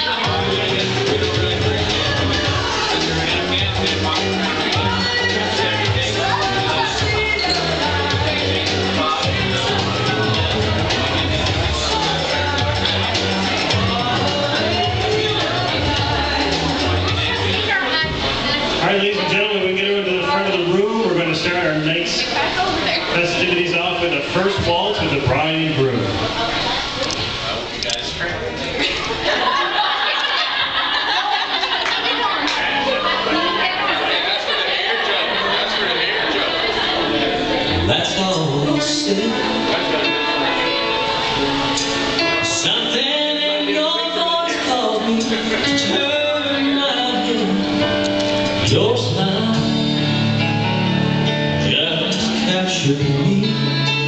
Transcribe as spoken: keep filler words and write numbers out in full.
Alright, ladies and gentlemen, we get over to the front of the room. We're going to start our night's festivities off with a first waltz with the bride and groom. I hope you guys train. That's all you said. Something in your voice called me to turn my head. Your smile just captured me.